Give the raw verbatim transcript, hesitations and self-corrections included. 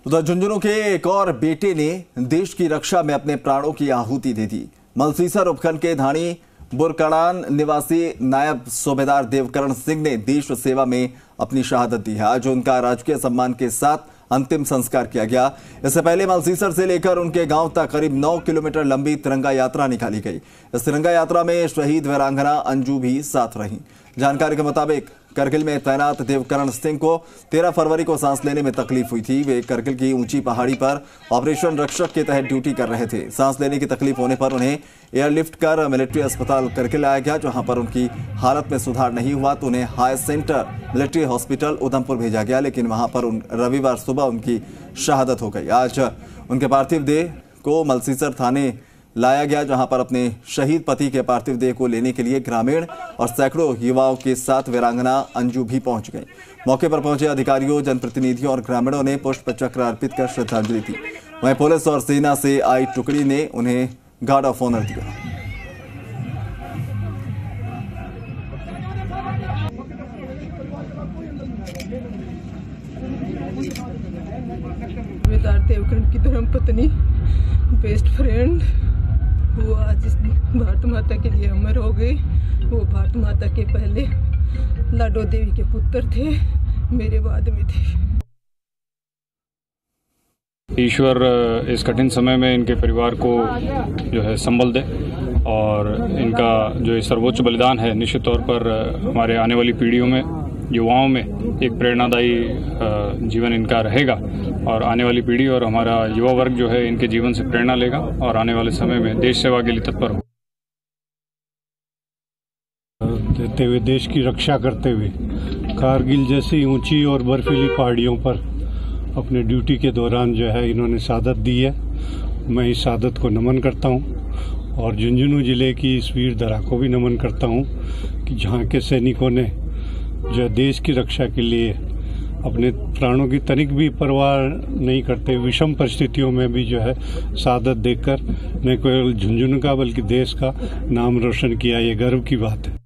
तो झुंझुनू के एक और बेटे ने देश की रक्षा में अपने प्राणों की आहुति दे दी। मलसीसर उपखंड के धानी बुरकड़ान निवासी नायब सूबेदार देवकरण सिंह ने देश सेवा में अपनी शहादत दी है। आज उनका राजकीय सम्मान के साथ अंतिम संस्कार किया गया। इससे पहले मलसीसर से लेकर उनके गांव तक करीब नौ किलोमीटर लंबी तिरंगा यात्रा निकाली गई। इस तिरंगा यात्रा में शहीद वीरांगना अंजू भी साथ रहीं। जानकारी के मुताबिक करगिल में तैनात देवकरण सिंह को तेरह फरवरी को सांस लेने में तकलीफ हुई थी। वे करगिल की ऊंची पहाड़ी पर ऑपरेशन रक्षक के तहत ड्यूटी कर रहे थे। सांस लेने की तकलीफ होने पर उन्हें एयरलिफ्ट कर मिलिट्री अस्पताल करगिल लाया गया, जहां पर उनकी हालत में सुधार नहीं हुआ तो उन्हें high centre military hospital Udhampur भेजा गया, लेकिन वहां पर रविवार सुबह उनकी शहादत हो गई। आज उनके पार्थिव देह को मलसीसर थाने लाया गया, जहां पर अपने शहीद पति के पार्थिव देह को लेने के लिए ग्रामीण और सैकड़ों युवाओं के साथ वीरांगना अंजू भी पहुंच गई। मौके पर पहुंचे अधिकारियों, जनप्रतिनिधियों और ग्रामीणों ने पुष्प चक्र अर्पित कर श्रद्धांजलि दी। वहीं पुलिस और सेना से आई टुकड़ी ने उन्हें गार्ड ऑफ ऑनर दिया। सूबेदार देवकरण की धर्मपत्नी, बेस्ट फ्रेंड, वो आज इस भारत माता के लिए अमर हो गई। वो भारत माता के पहले लाडो देवी के पुत्र थे, मेरे बाद में थे। ईश्वर इस कठिन समय में इनके परिवार को जो है संबल दे और इनका जो सर्वोच्च बलिदान है निश्चित तौर पर हमारे आने वाली पीढ़ियों में, युवाओं में एक प्रेरणादायी जीवन इनका रहेगा और आने वाली पीढ़ी और हमारा युवा वर्ग जो है इनके जीवन से प्रेरणा लेगा और आने वाले समय में देश सेवा के लिए तत्पर हो देते हुए, देश की रक्षा करते हुए कारगिल जैसी ऊंची और बर्फीली पहाड़ियों पर अपने ड्यूटी के दौरान जो है इन्होंने शहादत दी है। मैं इस शहादत को नमन करता हूं और झुंझुनू जिले की इस वीर धरा को भी नमन करता हूं कि जहां के सैनिकों ने जो देश की रक्षा के लिए अपने प्राणों की तनिक भी परवाह नहीं करते विषम परिस्थितियों में भी जो है शहादत देकर न केवल झुंझुनू का बल्कि देश का नाम रोशन किया। ये गर्व की बात है।